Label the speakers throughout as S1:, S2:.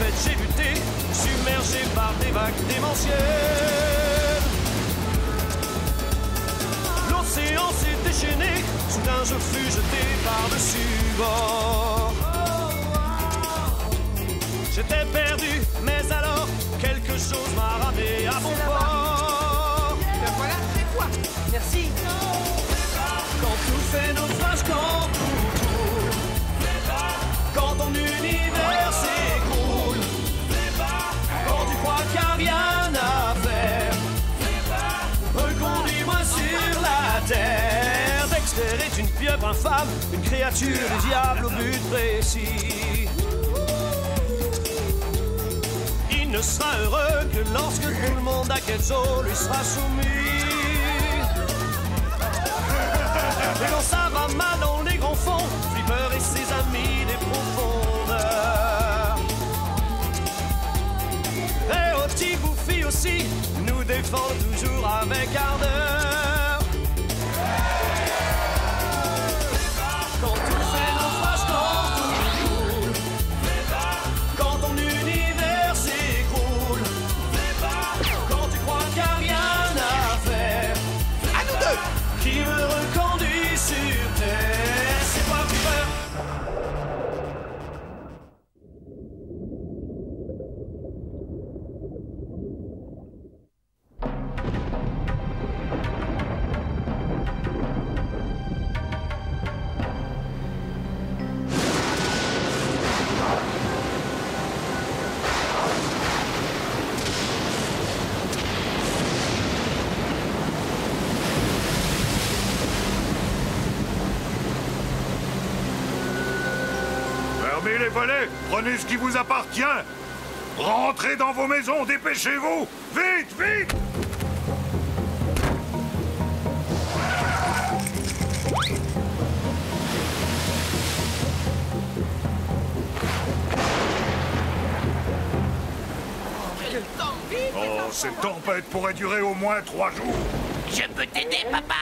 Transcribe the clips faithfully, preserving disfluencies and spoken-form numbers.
S1: tempête, j'ai buté, submergé par des vagues démentielles. L'océan s'est déchaîné, soudain je fus jeté par-dessus bord. J'étais perdu, mais alors quelque chose m'a ramené à mon port.
S2: Ben voilà, c'est toi. Merci.
S1: Quand tout fait naufrage, quand tout coule, quand ton univers s'écroule, quand tu crois qu'il n'y a rien à faire, reconduis-moi sur la terre. Dexter est une pieuvre infâme, une créature du diable au but précis. Il ne sera heureux que lorsque tout le monde à Quetzal lui sera soumis. Et quand ça va mal dans les grands fonds, Flipper et ses amis des profondeurs. Et Oti Goofy aussi nous défendent toujours avec ardeur. Quand tout fait naufrage, quand tout coule, quand ton univers s'écroule, quand tu crois qu'il n'y a rien à faire,
S2: À nous deux.
S1: qui me reconduit sur terre, c'est pas plus peur.
S3: Fermez les volets, prenez ce qui vous appartient. Rentrez dans vos maisons, dépêchez-vous. Vite, vite. Oh, cette tempête pourrait durer au moins trois jours.
S4: Je peux t'aider, papa?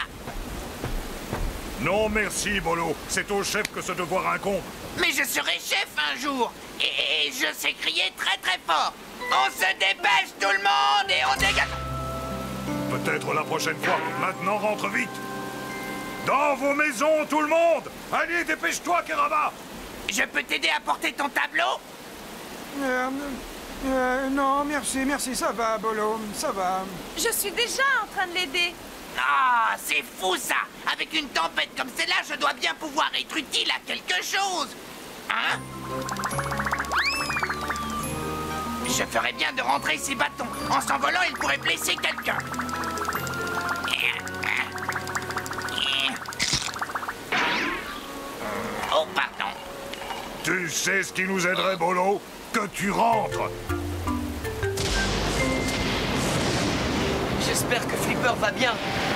S3: Non, merci, Bolo. C'est au chef que ce devoir incombe.
S4: Mais je serai chef un jour. Et, et je sais crier très très fort. On se dépêche tout le monde et on dégage.
S3: Peut-être la prochaine fois. Maintenant, rentre vite. Dans vos maisons, tout le monde. Allez, dépêche-toi, Keraba.
S4: Je peux t'aider à porter ton tableau?
S2: Euh, euh, non, merci, merci, ça va, Bolo, ça va.
S5: Je suis déjà en train de l'aider.
S4: Ah, c'est fou ça. Avec une tempête comme celle-là, je dois bien pouvoir être utile à quelque chose. Hein? Je ferais bien de rentrer ces bâtons. En s'envolant, ils pourraient blesser quelqu'un. Oh, pardon.
S3: Tu sais ce qui nous aiderait, Bolo? Que tu rentres.
S2: J'espère que Flipper va bien.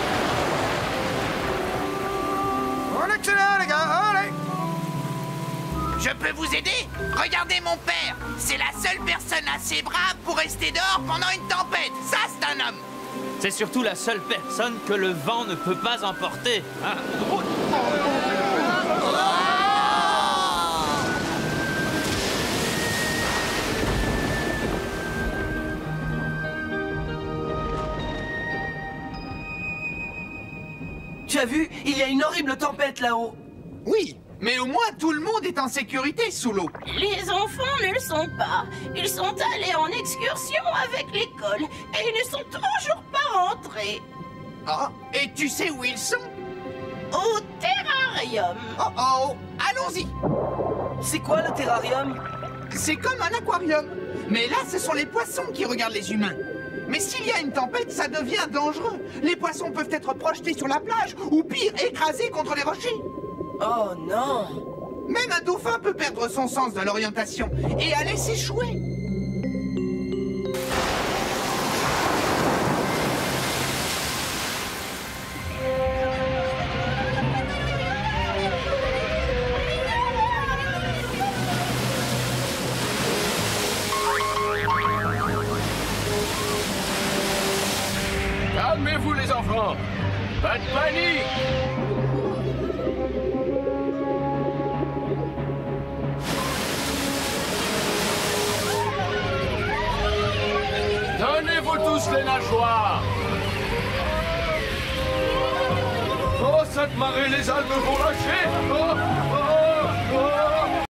S2: On est excellent, les gars, allez.
S4: Je peux vous aider? Regardez mon père. C'est la seule personne assez brave pour rester dehors pendant une tempête. Ça, c'est un homme.
S6: C'est surtout la seule personne que le vent ne peut pas emporter. Hein?
S2: Tu as vu? Il y a une horrible tempête là-haut.
S7: Oui, mais au moins tout le monde est en sécurité sous l'eau.
S8: Les enfants ne le sont pas. Ils sont allés en excursion avec l'école et ils ne sont toujours pas rentrés.
S7: Ah, et tu sais où ils sont?
S8: Au terrarium.
S7: Oh oh, allons-y.
S2: C'est quoi le terrarium?
S7: C'est comme un aquarium. Mais là, ce sont les poissons qui regardent les humains. Mais s'il y a une tempête, ça devient dangereux. Les poissons peuvent être projetés sur la plage, ou pire, écrasés contre les rochers.
S2: Oh non.
S7: Même un dauphin peut perdre son sens de l'orientation et aller s'échouer.
S9: Calmez-vous les enfants. Pas de panique. tous les nageoires.
S10: Oh, cette marée, les algues vont lâcher. Oh, oh, oh.